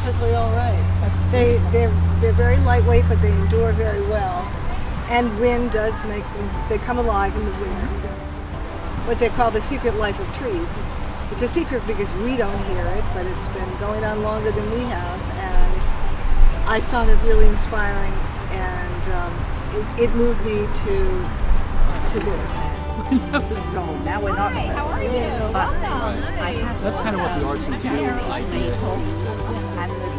perfectly all right. They're very lightweight, but they endure very well. And wind does make them, they come alive in the wind. What they call the secret life of trees. It's a secret because we don't hear it, but it's been going on longer than we have, and I found it really inspiring, and it moved me to this. So now we're not. Hi, how are you? But Welcome. I have That's kind of what the arts and do. ideas to